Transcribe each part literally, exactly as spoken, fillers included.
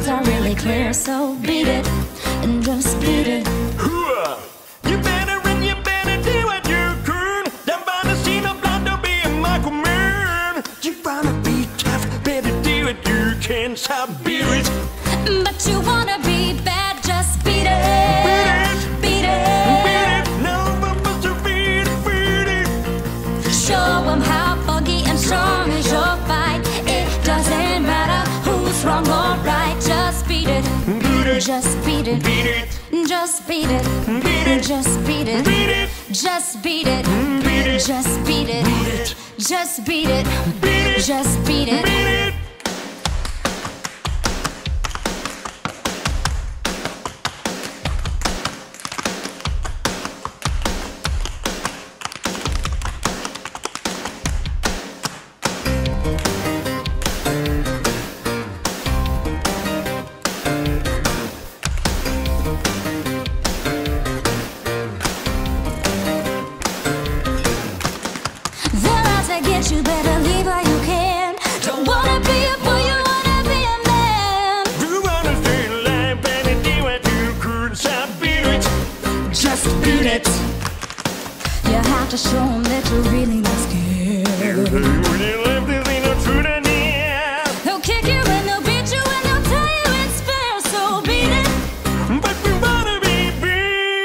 words are really clear, so beat it and just beat it. You better and you better do what you can. Don't wanna see no blood, don't be a Michael Man. You wanna be tough, better do what you can, so beat it. But you wanna be bad, just beat it. Beat it. Beat it. Beat it. No one wants to beat it, beat it. Show them how funky and strong is your fight. It doesn't matter who's wrong or right, just beat it. Beat it. Just beat it. Beat it. Just beat it. Beat it. Just beat it. Beat it. Just beat it. Beat it. Just beat it. Beat it. Just beat it. Beat it. Just beat it. Beat it. You better leave while you can. Don't wanna be a fool, you wanna be a man. You wanna stay alive, better do what you could, so beat it. Just beat it. You have to show them that you're really not scared. When you left, this ain't no truth in here. They'll kick you and they'll beat you and they'll tell you it's fair, so beat it. But we wanna be beat.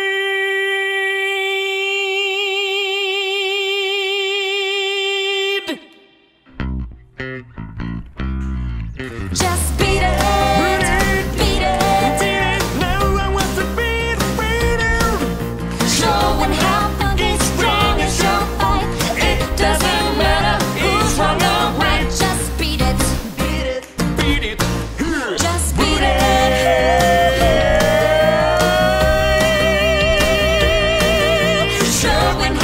Just beat it. Beat it. Beat it. Beat it. No one wants to beat, beat it. Showing how funky strong is your fight. It doesn't matter who's wrong or right, just beat it. Beat it. Beat it. Just beat it. Showing